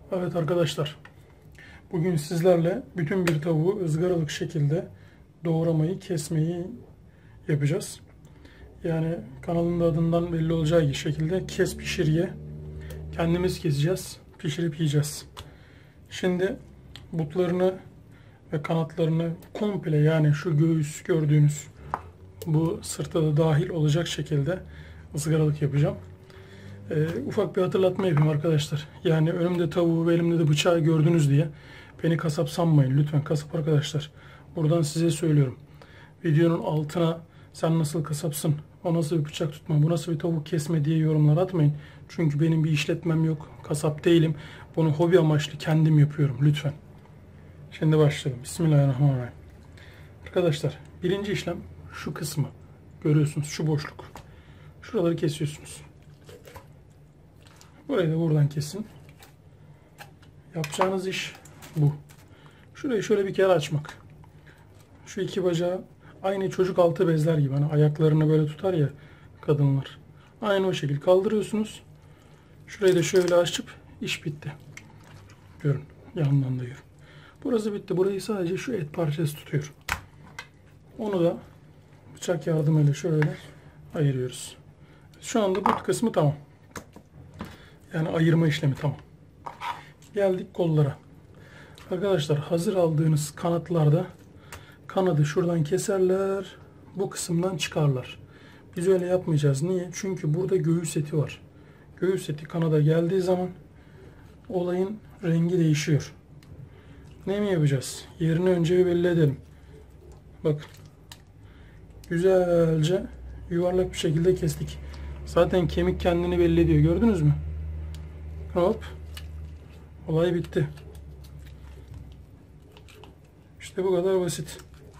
Evet arkadaşlar, bugün sizlerle bütün bir tavuğu ızgaralık şekilde doğramayı, kesmeyi yapacağız. Yani kanalın da adından belli olacağı şekilde kes pişir ye. Kendimiz keseceğiz, pişirip yiyeceğiz. Şimdi butlarını ve kanatlarını komple, yani şu göğüs gördüğünüz bu sırta da dahil olacak şekilde ızgaralık yapacağım. Ufak bir hatırlatma yapayım arkadaşlar. Yani önümde tavuğu ve elimde de bıçağı gördünüz diye beni kasap sanmayın. Lütfen kasap arkadaşlar. Buradan size söylüyorum. Videonun altına sen nasıl kasapsın, o nasıl bir bıçak tutma, bu nasıl bir tavuk kesme diye yorumlar atmayın. Çünkü benim bir işletmem yok. Kasap değilim. Bunu hobi amaçlı kendim yapıyorum. Lütfen. Şimdi başlayalım. Bismillahirrahmanirrahim. Arkadaşlar, birinci işlem şu kısmı. Görüyorsunuz, şu boşluk. Şuraları kesiyorsunuz. Burayı da buradan kesin. Yapacağınız iş bu. Şurayı şöyle bir kere açmak. Şu iki bacağı aynı çocuk altı bezler gibi. Hani ayaklarını böyle tutar ya kadınlar. Aynı o şekilde kaldırıyorsunuz. Şurayı da şöyle açıp iş bitti. Görün. Yandan da görün. Burası bitti. Burayı sadece şu et parçası tutuyor. Onu da bıçak yardımıyla şöyle ayırıyoruz. Şu anda bu kısmı tamam. Yani ayırma işlemi tamam. Geldik kollara. Arkadaşlar, hazır aldığınız kanatlarda kanadı şuradan keserler. Bu kısımdan çıkarlar. Biz öyle yapmayacağız. Niye? Çünkü burada göğüs eti var. Göğüs eti kanada geldiği zaman olayın rengi değişiyor. Ne mi yapacağız? Yerini önce bir belli edelim. Bakın. Güzelce yuvarlak bir şekilde kestik. Zaten kemik kendini belli ediyor. Gördünüz mü? Hop. Olay bitti. İşte bu kadar basit.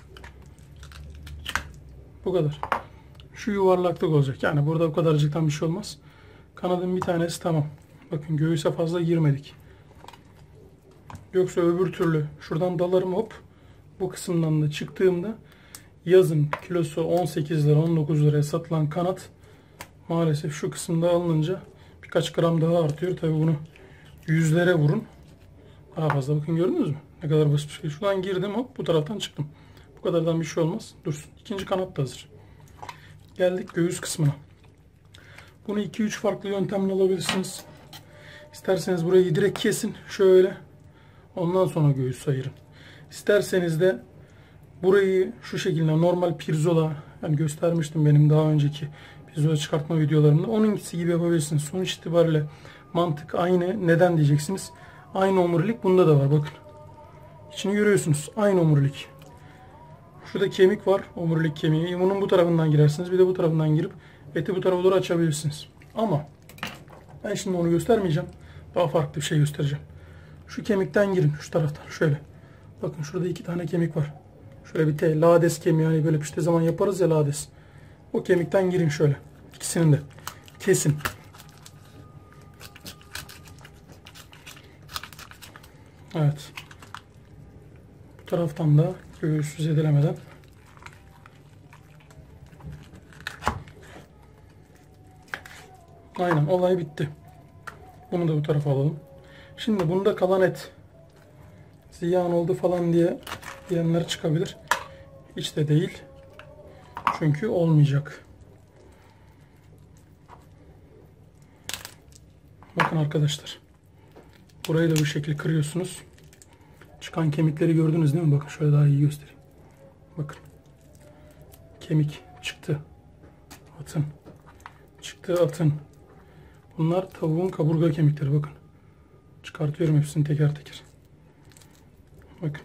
Bu kadar. Şu yuvarlaklık olacak. Yani burada bu kadarcıktan bir şey olmaz. Kanadın bir tanesi tamam. Bakın, göğüse fazla girmedik. Yoksa öbür türlü şuradan dalarım, hop. Bu kısımdan da çıktığımda yazın kilosu 18 lira 19 liraya satılan kanat maalesef şu kısımda alınınca birkaç gram daha artıyor. Tabi bunu yüzlere vurun. Daha fazla. Bakın, gördünüz mü? Ne kadar basit bir şey. Şuradan girdim, hop, bu taraftan çıktım. Bu kadardan bir şey olmaz. Dursun. İkinci kanat da hazır. Geldik göğüs kısmına. Bunu 2-3 farklı yöntemle alabilirsiniz. İsterseniz burayı direkt kesin. Şöyle. Ondan sonra göğüs ayırın. İsterseniz de burayı şu şekilde normal pirzola, yani göstermiştim benim daha önceki pirzola çıkartma videolarımda. Onunkisi gibi yapabilirsiniz. Sonuç itibariyle mantık aynı. Neden diyeceksiniz? Aynı omurilik bunda da var. Bakın. İçini görüyorsunuz. Aynı omurilik. Şurada kemik var. Omurilik kemiği. Bunun bu tarafından girersiniz. Bir de bu tarafından girip eti bu tarafa doğru açabilirsiniz. Ama ben şimdi onu göstermeyeceğim. Daha farklı bir şey göstereceğim. Şu kemikten girin. Şu taraftan. Şöyle. Bakın, şurada 2 tane kemik var. Şöyle bir lades kemiği. Hani böyle piştiği zaman yaparız ya, lades. O kemikten girin şöyle. İkisinin de. Kesin. Evet. Bu taraftan da göğüsü zedelemeden. Aynen, olay bitti. Bunu da bu tarafa alalım. Şimdi bunda kalan et ziyan oldu falan diyenler çıkabilir. Hiç de değil. Çünkü olmayacak. Bakın arkadaşlar. Burayı da bu şekilde kırıyorsunuz. Çıkan kemikleri gördünüz değil mi? Bakın, şöyle daha iyi göstereyim. Bakın. Kemik çıktı. Atın. Çıktı, atın. Bunlar tavuğun kaburga kemikleri. Bakın. Çıkartıyorum hepsini teker teker. Bakın.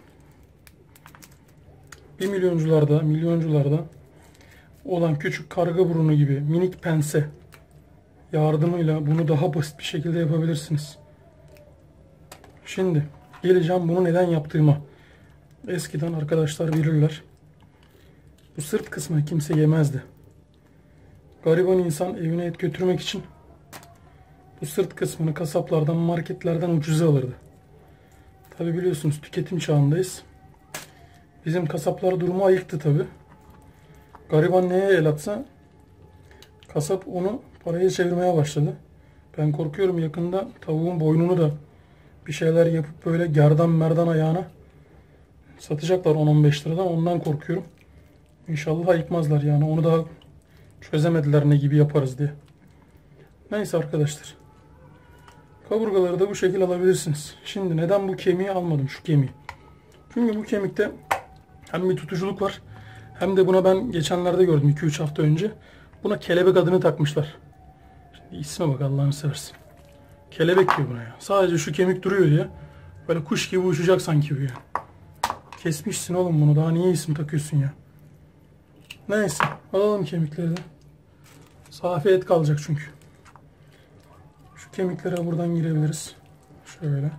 Milyoncularda olan küçük karga burunu gibi minik pense yardımıyla bunu daha basit bir şekilde yapabilirsiniz. Şimdi geleceğim bunu neden yaptığıma. Eskiden arkadaşlar bilirler. Bu sırt kısmını kimse yemezdi. Gariban insan evine et götürmek için bu sırt kısmını kasaplardan, marketlerden ucuza alırdı. Tabi biliyorsunuz, tüketim çağındayız. Bizim kasaplar durumu ayıktı tabi. Gariban neye el atsa kasap onu paraya çevirmeye başladı. Ben korkuyorum yakında tavuğun boynunu da bir şeyler yapıp böyle gerdan merdan ayağına satacaklar 10-15 liradan. Ondan korkuyorum. İnşallah ayıkmazlar yani. Onu daha çözemediler ne gibi yaparız diye. Neyse arkadaşlar. Kaburgaları da bu şekilde alabilirsiniz. Şimdi neden bu kemiği almadım? Şu kemiği. Çünkü bu kemikte hem bir tutuculuk var. Hem de buna ben geçenlerde gördüm 2-3 hafta önce. Buna kelebek adını takmışlar. Şimdi isme bak Allah'ını seversin. Kelebek diyor buna ya. Sadece şu kemik duruyor diye. Böyle kuş gibi uçacak sanki bu ya. Kesmişsin oğlum bunu. Daha niye isim takıyorsun ya? Neyse. Alalım kemikleri de. Safi et kalacak çünkü. Şu kemiklere buradan girebiliriz. Şöyle.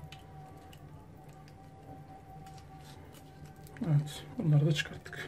Evet. Bunları da çıkarttık.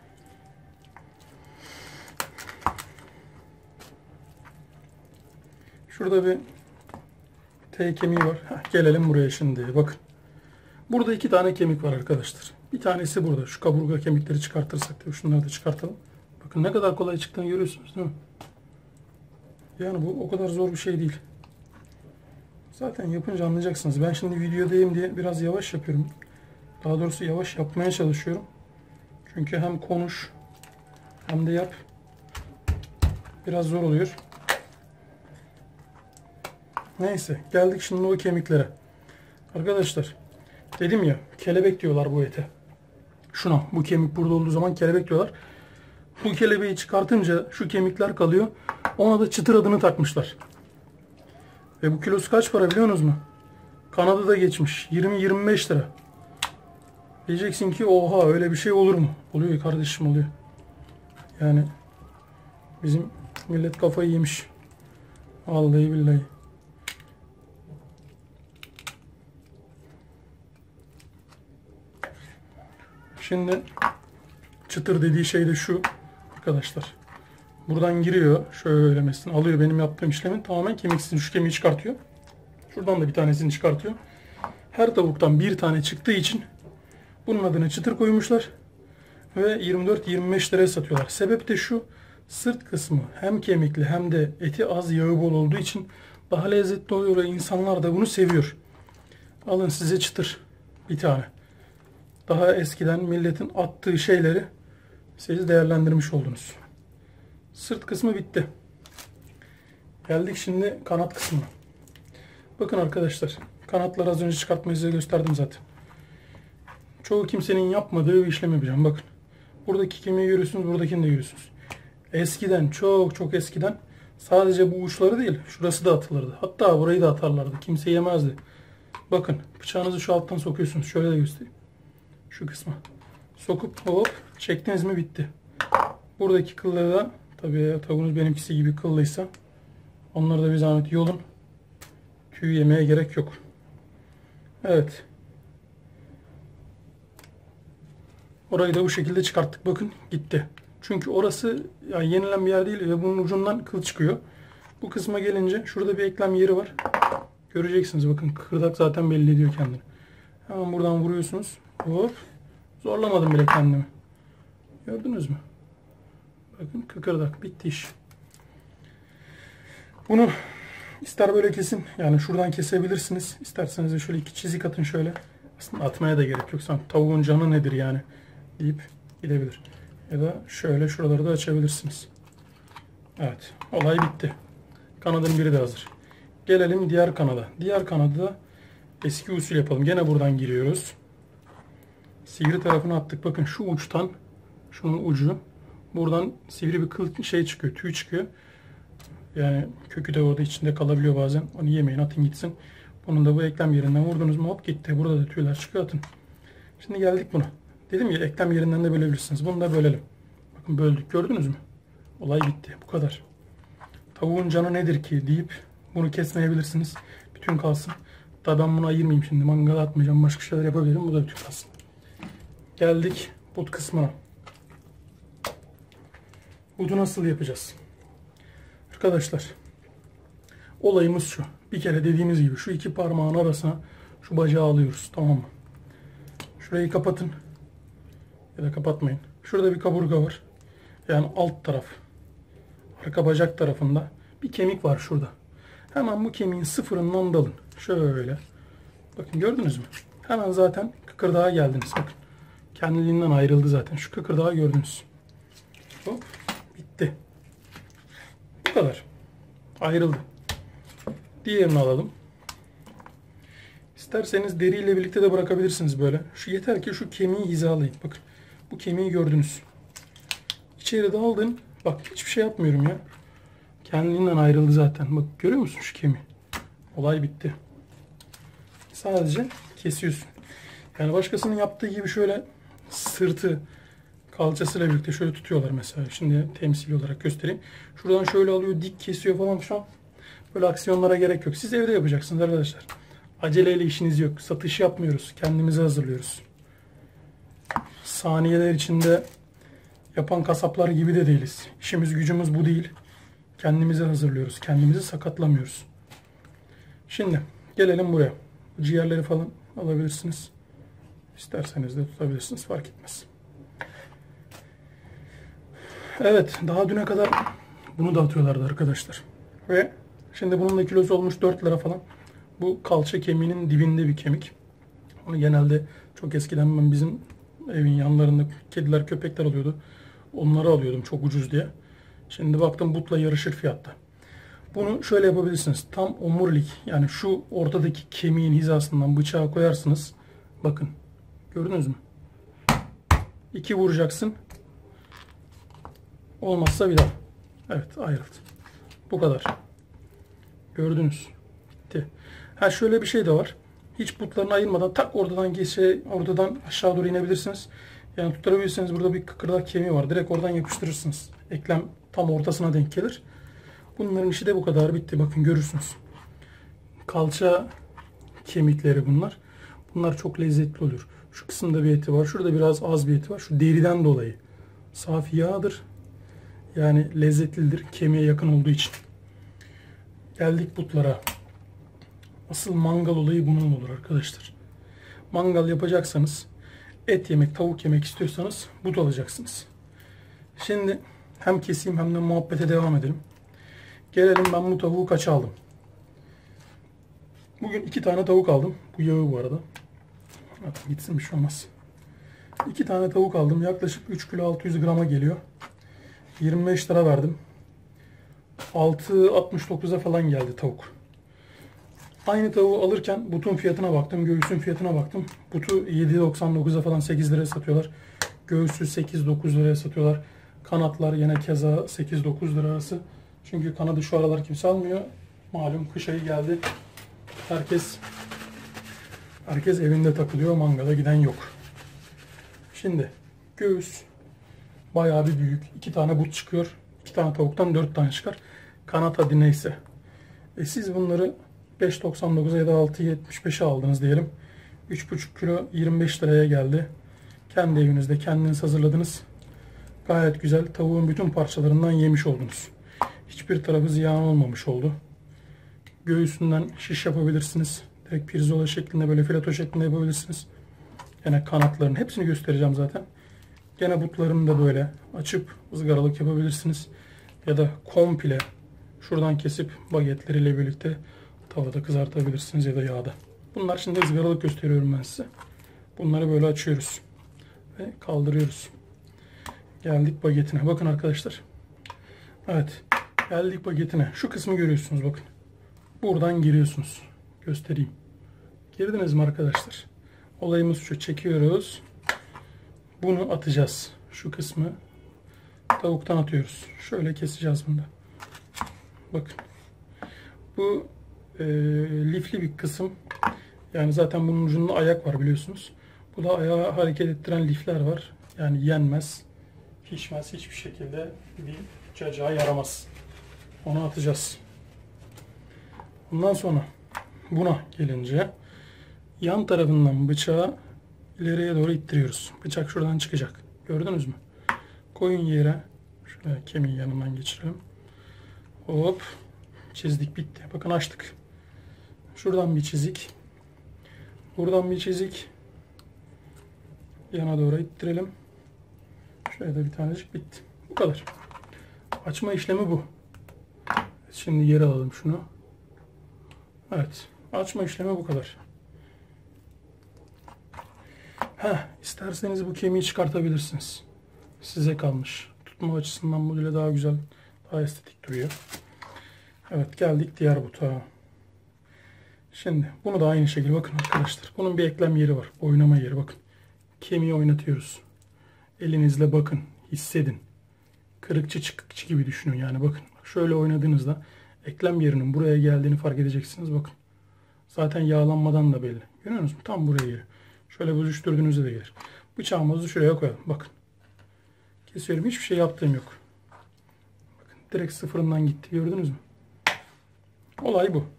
Şurada bir T kemiği var. Gelelim buraya şimdi. Bakın. Burada 2 tane kemik var arkadaşlar. Bir tanesi burada. Şu kaburga kemikleri çıkartırsak da şunları da çıkartalım. Bakın ne kadar kolay çıktığını görüyorsunuz değil mi? Yani bu o kadar zor bir şey değil. Zaten yapınca anlayacaksınız. Ben şimdi videodayım diye biraz yavaş yapıyorum. Daha doğrusu yavaş yapmaya çalışıyorum. Çünkü hem konuş hem de yap. Biraz zor oluyor. Neyse geldik şimdi o kemiklere. Arkadaşlar dedim ya kelebek diyorlar bu ete. Şuna bu kemik burada olduğu zaman kelebek diyorlar. Bu kelebeği çıkartınca şu kemikler kalıyor. Ona da çıtır adını takmışlar. Ve bu kilosu kaç para biliyor musunuz mu? Kanada'da geçmiş. 20-25 lira. Diyeceksin ki oha öyle bir şey olur mu? Oluyor kardeşim oluyor. Yani bizim millet kafayı yemiş. Vallahi billahi. Şimdi çıtır dediği şey de şu arkadaşlar. Buradan giriyor. Şöyle mesela alıyor benim yaptığım işlemin tamamen kemiksiz. Şu kemiği çıkartıyor. Şuradan da bir tanesini çıkartıyor. Her tavuktan bir tane çıktığı için bunun adına çıtır koymuşlar. Ve 24-25 liraya satıyorlar. Sebep de şu. Sırt kısmı hem kemikli hem de eti az yağı bol olduğu için daha lezzetli oluyor ve insanlar da bunu seviyor. Alın size çıtır bir tane. Daha eskiden milletin attığı şeyleri siz değerlendirmiş oldunuz. Sırt kısmı bitti. Geldik şimdi kanat kısmına. Bakın arkadaşlar. Kanatları az önce çıkartmayı size gösterdim zaten. Çoğu kimsenin yapmadığı bir işlem yapacağım. Bakın. Buradaki kemiği görüyorsunuz. Buradakini de görüyorsunuz. Eskiden çok eskiden sadece bu uçları değil. Şurası da atılırdı. Hatta burayı da atarlardı. Kimse yemezdi. Bakın. Bıçağınızı şu alttan sokuyorsunuz. Şöyle de göstereyim. Şu kısma. Sokup hop çektiniz mi bitti. Buradaki kılları da tabii tavuğunuz benimkisi gibi kıllıysa onları da bir zahmet yolun. Tüy yemeye gerek yok. Evet. Orayı da bu şekilde çıkarttık. Bakın gitti. Çünkü orası yani yenilen bir yer değil ve bunun ucundan kıl çıkıyor. Bu kısma gelince şurada bir eklem yeri var. Göreceksiniz bakın kıkırdak zaten belli ediyor kendini. Hemen buradan vuruyorsunuz. Hop. Zorlamadım bile kendimi. Gördünüz mü? Bakın kıkırdak bitti iş. Bunu ister böyle kesin yani şuradan kesebilirsiniz. İsterseniz de şöyle 2 çizik atın şöyle. Aslında atmaya da gerek yok. Tavuğun canı nedir yani deyip gidebilir. Ya da şöyle şuraları da açabilirsiniz. Evet. Olay bitti. Kanadın biri de hazır. Gelelim diğer kanada. Diğer kanadı da eski usul yapalım. Gene buradan giriyoruz. Sivri tarafını attık. Bakın şu uçtan şunun ucu buradan sivri bir kıl şey çıkıyor. Tüy çıkıyor. Yani kökü de orada içinde kalabiliyor bazen. Onu yemeyin atın gitsin. Bunun da bu eklem yerinden vurdunuz mu hop gitti. Burada da tüyler çıkıyor atın. Şimdi geldik buna. Dedim ya eklem yerinden de bölebilirsiniz. Bunu da bölelim. Bakın böldük gördünüz mü? Olay bitti. Bu kadar. Tavuğun canı nedir ki deyip bunu kesmeyebilirsiniz. Bütün kalsın. Hatta ben bunu ayırmayayım şimdi. Mangala atmayacağım. Başka şeyler yapabilirim. Bu da bütün kalsın. Geldik but kısmına. Butu nasıl yapacağız? Arkadaşlar olayımız şu. Bir kere dediğimiz gibi şu 2 parmağın arasına şu bacağı alıyoruz. Tamam mı? Şurayı kapatın. Ya da kapatmayın. Şurada bir kaburga var. Yani alt taraf. Arka bacak tarafında bir kemik var şurada. Hemen bu kemiğin sıfırından dalın. Şöyle. Bakın gördünüz mü? Hemen zaten kıkırdağa geldiniz. Bakın. Kendiliğinden ayrıldı zaten. Şu kıkırdağı gördünüz. Hop. Bitti. Bu kadar. Ayrıldı. Diğerini alalım. İsterseniz deriyle birlikte de bırakabilirsiniz böyle. Şu yeter ki şu kemiği hizalayın. Bakın. Bu kemiği gördünüz. İçeri daldın. Bak hiçbir şey yapmıyorum ya. Kendiliğinden ayrıldı zaten. Bak görüyor musun şu kemiği? Olay bitti. Sadece kesiyorsun. Yani başkasının yaptığı gibi şöyle sırtı kalçasıyla birlikte şöyle tutuyorlar mesela. Şimdi temsili olarak göstereyim. Şuradan şöyle alıyor, dik kesiyor falan şu an. Böyle aksiyonlara gerek yok. Siz evde yapacaksınız arkadaşlar. Aceleyle işiniz yok. Satış yapmıyoruz. Kendimizi hazırlıyoruz. Saniyeler içinde yapan kasaplar gibi de değiliz. İşimiz gücümüz bu değil. Kendimizi hazırlıyoruz. Kendimizi sakatlamıyoruz. Şimdi gelelim buraya. Ciğerleri falan alabilirsiniz. İsterseniz de tutabilirsiniz. Fark etmez. Evet. Daha düne kadar bunu da atıyorlardı arkadaşlar. Ve şimdi bunun da kilosu olmuş 4 lira falan. Bu kalça kemiğinin dibinde bir kemik. Onu genelde çok eskiden ben bizim evin yanlarında kediler köpekler alıyordu. Onları alıyordum çok ucuz diye. Şimdi baktım butla yarışır fiyatta. Bunu şöyle yapabilirsiniz. Tam omurilik yani şu ortadaki kemiğin hizasından bıçağı koyarsınız. Bakın. Gördünüz mü? 2 vuracaksın. Olmazsa bir daha. Evet ayrıldı. Bu kadar. Gördünüz. Bitti. Ha şöyle bir şey de var. Hiç butlarını ayırmadan tak oradan aşağı doğru inebilirsiniz. Yani tutturabilirsiniz. Burada bir kıkırdak kemiği var. Direkt oradan yapıştırırsınız. Eklem tam ortasına denk gelir. Bunların işi de bu kadar. Bitti. Bakın görürsünüz. Kalça kemikleri bunlar. Bunlar çok lezzetli olur. Şu kısımda bir eti var. Şurada biraz az bir eti var. Şu deriden dolayı. Saf yağdır. Yani lezzetlidir. Kemiğe yakın olduğu için. Geldik butlara. Asıl mangal olayı bunun olur arkadaşlar. Mangal yapacaksanız et yemek, tavuk yemek istiyorsanız but alacaksınız. Şimdi hem keseyim hem de muhabbete devam edelim. Gelelim ben bu tavuğu kaça aldım. Bugün 2 tane tavuk aldım. Bu yağı bu arada. Gitsin bir şey olmaz. 2 tane tavuk aldım. Yaklaşık 3 kilo 600 grama geliyor. 25 lira verdim. 6.69'a falan geldi tavuk. Aynı tavuğu alırken butun fiyatına baktım. Göğsün fiyatına baktım. Butu 7.99'a falan 8 liraya satıyorlar. Göğsü 8-9 liraya satıyorlar. Kanatlar yine keza 8-9 lira arası. Çünkü kanadı şu aralar kimse almıyor. Malum kış ayı geldi. Herkes evinde takılıyor. Mangala giden yok. Şimdi göğüs bayağı bir büyük. 2 tane but çıkıyor. 2 tane tavuktan 4 tane çıkar. Kanat hadi neyse. Siz bunları 5.99'a ya da 6.75'e aldınız diyelim. 3,5 kilo 25 liraya geldi. Kendi evinizde kendiniz hazırladınız. Gayet güzel. Tavuğun bütün parçalarından yemiş oldunuz. Hiçbir tarafı ziyan olmamış oldu. Göğsünden şiş yapabilirsiniz. Direkt pirzola şeklinde böyle fileto şeklinde yapabilirsiniz. Yine kanatların hepsini göstereceğim zaten. Gene butlarını da böyle açıp ızgaralık yapabilirsiniz. Ya da komple şuradan kesip bagetleriyle birlikte tavada kızartabilirsiniz ya da yağda. Bunlar şimdi ızgaralık gösteriyorum ben size. Bunları böyle açıyoruz. Ve kaldırıyoruz. Geldik bagetine. Bakın arkadaşlar. Evet. Geldik bagetine. Şu kısmı görüyorsunuz bakın. Buradan giriyorsunuz. Göstereyim. Girdiniz mi arkadaşlar? Olayımız şu. Çekiyoruz. Bunu atacağız. Şu kısmı tavuktan atıyoruz. Şöyle keseceğiz bunu da. Bakın. Bu lifli bir kısım. Yani zaten bunun ucunda ayak var biliyorsunuz. Bu da ayağı hareket ettiren lifler var. Yani yenmez, pişmez hiçbir şekilde bir cacığa yaramaz. Onu atacağız. Bundan sonra buna gelince yan tarafından bıçağı ileriye doğru ittiriyoruz. Bıçak şuradan çıkacak. Gördünüz mü? Koyun yere. Şöyle kemiği yanından geçirelim. Hop. Çizdik bitti. Bakın açtık. Şuradan bir çizik. Buradan bir çizik. Yana doğru ittirelim. Şöyle de bir tanecik bitti. Bu kadar. Açma işlemi bu. Şimdi geri alalım şunu. Evet. Açma işlemi bu kadar. İsterseniz bu kemiği çıkartabilirsiniz. Size kalmış. Tutma açısından modüle daha güzel, daha estetik duruyor. Evet, geldik diğer butağa. Şimdi bunu da aynı şekilde bakın arkadaşlar. Bunun bir eklem yeri var. Oynama yeri bakın. Kemiği oynatıyoruz. Elinizle bakın. Hissedin. Kırıkçı çıkıkçı gibi düşünün yani bakın. Şöyle oynadığınızda eklem yerinin buraya geldiğini fark edeceksiniz. Bakın. Zaten yağlanmadan da belli. Görüyor musunuz? Tam buraya geliyor. Şöyle büzüştürdüğünüzde de gelir. Bıçağımızı şuraya koyalım. Bakın. Kesiyorum. Hiçbir şey yaptığım yok. Bakın. Direkt sıfırından gitti. Gördünüz mü? Olay bu.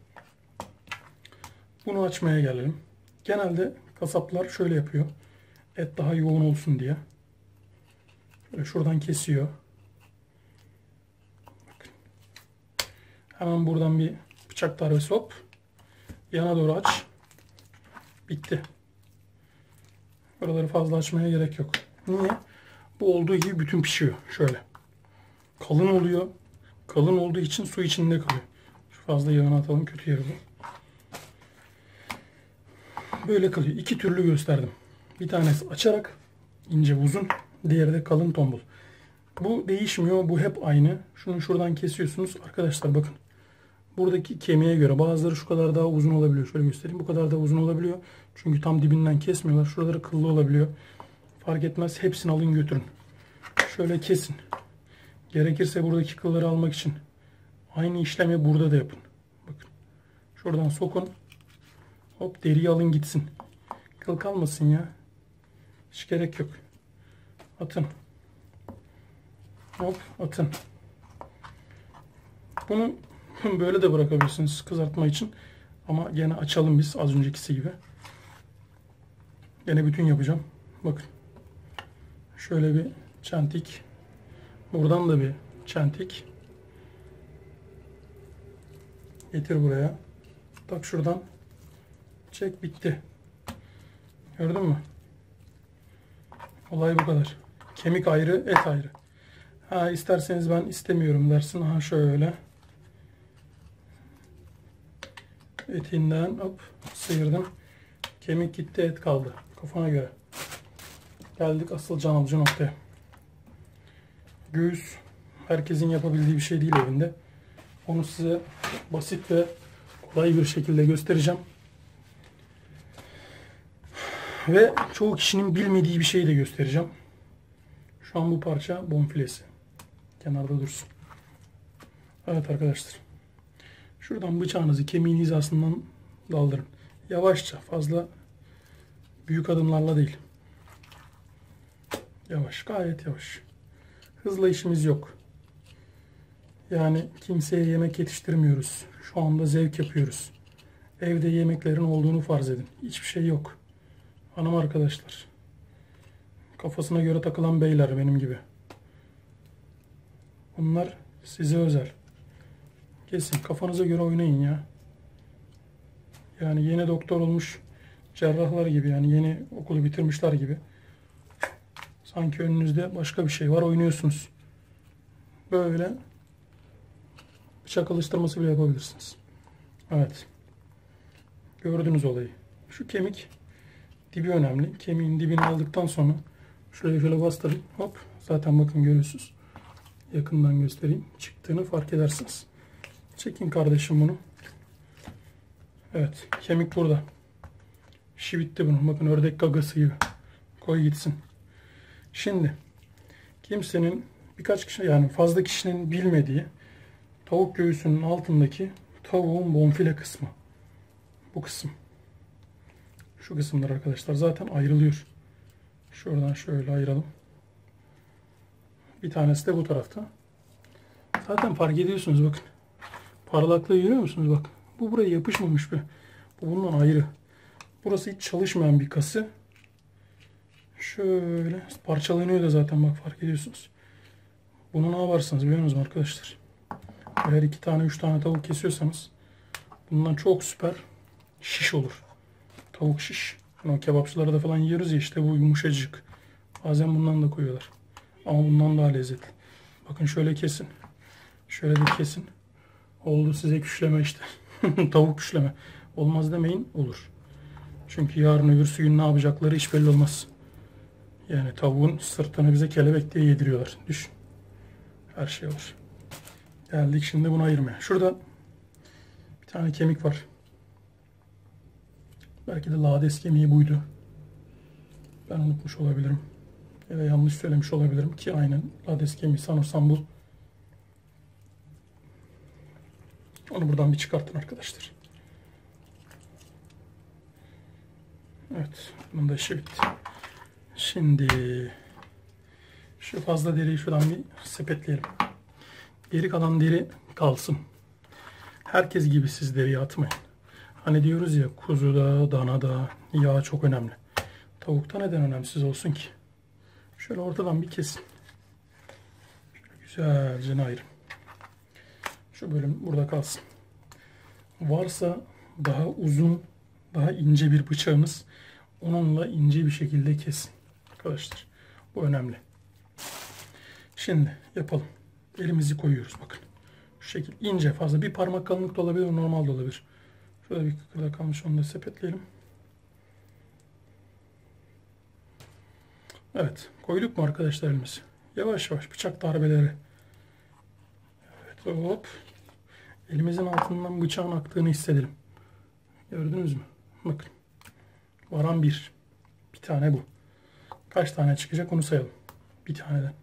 Bunu açmaya gelelim. Genelde kasaplar şöyle yapıyor. Et daha yoğun olsun diye. Şöyle şuradan kesiyor. Bakın. Hemen buradan bir bıçak darbesi hop. Yana doğru aç. Bitti. Buraları fazla açmaya gerek yok. Niye? Bu olduğu gibi bütün pişiyor. Şöyle. Kalın oluyor. Kalın olduğu için su içinde kalıyor. Şu fazla yağını atalım. Kötü yeri bu. Böyle kalıyor. İki türlü gösterdim. Bir tanesi açarak ince uzun. Diğeri de kalın tombul. Bu değişmiyor. Bu hep aynı. Şunu şuradan kesiyorsunuz. Arkadaşlar bakın. Buradaki kemiğe göre bazıları şu kadar daha uzun olabiliyor. Şöyle göstereyim. Bu kadar daha uzun olabiliyor. Çünkü tam dibinden kesmiyorlar. Şuraları kıllı olabiliyor. Fark etmez. Hepsini alın götürün. Şöyle kesin. Gerekirse buradaki kılları almak için aynı işlemi burada da yapın. Bakın. Şuradan sokun. Hop deriyi alın gitsin. Kıl kalmasın ya. Hiç gerek yok. Atın. Hop atın. Bunu böyle de bırakabilirsiniz kızartma için. Ama gene açalım biz az öncekisi gibi. Gene bütün yapacağım. Bakın. Şöyle bir çentik. Buradan da bir çentik. Getir buraya. Tak şuradan. Çek bitti. Gördün mü? Olay bu kadar. Kemik ayrı, et ayrı. Ha isterseniz ben istemiyorum dersin. Ha şöyle. Etinden hop sıyırdım. Kemik gitti, et kaldı. Kafana göre. Geldik asıl can alıcı noktaya. Göğüs herkesin yapabildiği bir şey değil evinde. Onu size basit ve kolay bir şekilde göstereceğim. Ve çoğu kişinin bilmediği bir şeyi de göstereceğim. Şu an bu parça bonfilesi. Kenarda dursun. Evet arkadaşlar. Şuradan bıçağınızı kemiğin hizasından daldırın. Yavaşça, fazla büyük adımlarla değil. Yavaş, gayet yavaş. Hızla işimiz yok. Yani kimseye yemek yetiştirmiyoruz. Şu anda zevk yapıyoruz. Evde yemeklerin olduğunu farz edin. Hiçbir şey yok. Hanım arkadaşlar. Kafasına göre takılan beyler benim gibi. Bunlar size özel. Kesin kafanıza göre oynayın ya. Yani yeni doktor olmuş cerrahlar gibi, yani yeni okulu bitirmişler gibi. Sanki önünüzde başka bir şey var, oynuyorsunuz. Böyle bıçak alıştırması bile yapabilirsiniz. Evet. Gördünüz olayı. Şu kemik dibi önemli. Kemiğin dibini aldıktan sonra şöyle bastırın. Hop. Zaten bakın görüyorsunuz. Yakından göstereyim. Çıktığını fark edersiniz. Çekin kardeşim bunu. Evet. Kemik burada. İşi bitti bunun. Bakın ördek gagası gibi. Koy gitsin. Şimdi kimsenin, birkaç kişi, yani fazla kişinin bilmediği tavuk göğsünün altındaki tavuğun bonfile kısmı. Bu kısım. Şu kısımlar arkadaşlar zaten ayrılıyor. Şuradan şöyle ayıralım. Bir tanesi de bu tarafta. Zaten fark ediyorsunuz bakın. Parlaklığı görüyor musunuz bak. Bu buraya yapışmamış bir. Bu bundan ayrı. Burası hiç çalışmayan bir kası. Şöyle parçalanıyor da zaten bak, fark ediyorsunuz. Bunu ne yaparsınız biliyor musunuz arkadaşlar? Eğer 2 tane 3 tane tavuk kesiyorsanız bundan çok süper şiş olur. Tavuk şiş. Yani o kebapçılarda falan yiyoruz ya, işte bu yumuşacık. Bazen bundan da koyuyorlar. Ama bundan daha lezzetli. Bakın şöyle kesin. Şöyle de kesin. Oldu size küşleme işte. Tavuk küşleme. Olmaz demeyin, olur. Çünkü yarın öbürsü gün ne yapacakları hiç belli olmaz. Yani tavuğun sırtını bize kelebek diye yediriyorlar. Düşün. Her şey olur. Geldik şimdi bunu ayırmaya. Şurada bir tane kemik var. Belki de lades kemiği buydu. Ben unutmuş olabilirim. Ya da yanlış söylemiş olabilirim ki aynen lades kemiği sanırsam bu. Onu buradan bir çıkartın arkadaşlar. Evet. Bunun da işi bitti. Şimdi şu fazla deriyi şuradan bir sepetleyelim. Geri kalan deri kalsın. Herkes gibi siz deriyi atmayın. Hani diyoruz ya kuzuda, danada yağ çok önemli. Tavukta neden önemsiz olsun ki? Şöyle ortadan bir kesin. Şöyle güzelce ayırın. Şu bölüm burada kalsın. Varsa daha uzun, daha ince bir bıçağınız, onunla ince bir şekilde kesin. Arkadaşlar bu önemli. Şimdi yapalım. Elimizi koyuyoruz bakın. Şu şekil ince, fazla bir parmak kalınlık da olabilir, normal de olabilir. Şurada bir kıkırdak kalmış, onu da sepetleyelim. Evet, koyduk mu arkadaşlar elimizi? Yavaş yavaş bıçak darbeleri. Evet, hop. Elimizin altından bıçağın aktığını hissedelim. Gördünüz mü? Bakın. Varan bir. Bir tane bu. Kaç tane çıkacak onu sayalım. Bir taneden.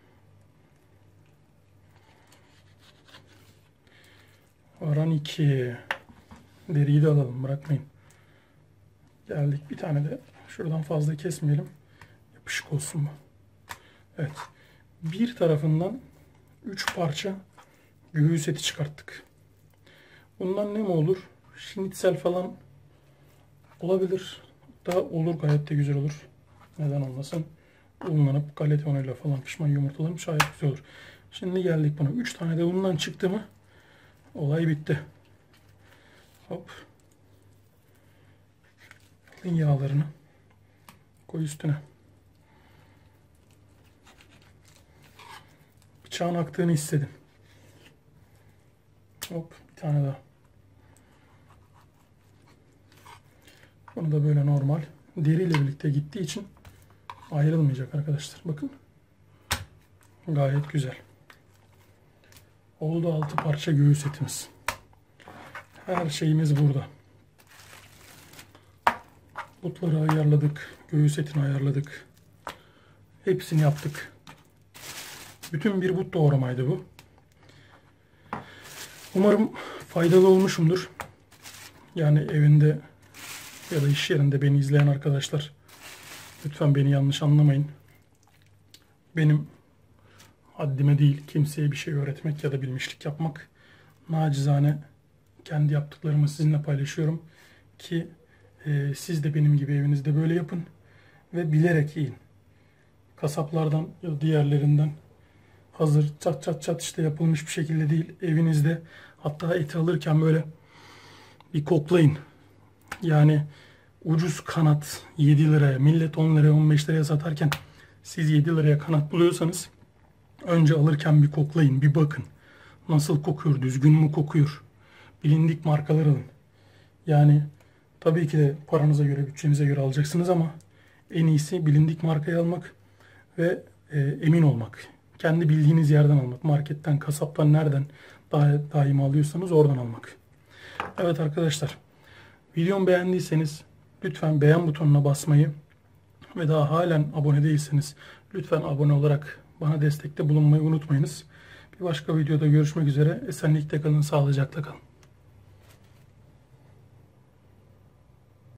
Varan 2. Deriyi de alalım, bırakmayın. Geldik, bir tane de şuradan fazla kesmeyelim. Yapışık olsun bu. Evet. Bir tarafından 3 parça göğüs eti çıkarttık. Bundan ne mi olur? Şinitsel falan olabilir. Da olur, gayet de güzel olur. Neden olmasın? Unlanıp galeta unuyla falan pişman yumurtalanıp şayet güzel olur. Şimdi geldik buna. 3 tane de bundan çıktı mı olay bitti. Hop. Alın yağlarını. Koy üstüne. Bıçağın aktığını hissedin. Hop, bir tane daha. Bunu da böyle normal deriyle birlikte gittiği için ayrılmayacak arkadaşlar. Bakın. Gayet güzel. Oldu 6 parça göğüs etimiz. Her şeyimiz burada. Butları ayarladık. Göğüs etini ayarladık. Hepsini yaptık. Bütün bir but doğramaydı bu. Umarım faydalı olmuşumdur. Yani evinde ya da iş yerinde beni izleyen arkadaşlar, lütfen beni yanlış anlamayın. Benim haddime değil kimseye bir şey öğretmek ya da bilmişlik yapmak. Nacizane kendi yaptıklarımı sizinle paylaşıyorum ki siz de benim gibi evinizde böyle yapın ve bilerek yiyin. Kasaplardan ya da diğerlerinden hazır çat çat çat işte yapılmış bir şekilde değil, evinizde hatta eti alırken böyle bir koklayın. Yani ucuz kanat 7 liraya, millet 10 liraya 15 liraya satarken siz 7 liraya kanat buluyorsanız önce alırken bir koklayın, bir bakın. Nasıl kokuyor, düzgün mü kokuyor? Bilindik markalar alın. Yani tabii ki de paranıza göre, bütçenize göre alacaksınız ama en iyisi bilindik markayı almak ve emin olmak. Kendi bildiğiniz yerden almak. Marketten, kasaptan nereden daima alıyorsanız oradan almak. Evet arkadaşlar. Videomu beğendiyseniz lütfen beğen butonuna basmayı ve daha halen abone değilseniz lütfen abone olarak bana destekte bulunmayı unutmayınız. Bir başka videoda görüşmek üzere. Esenlikle kalın, sağlıcakla kalın.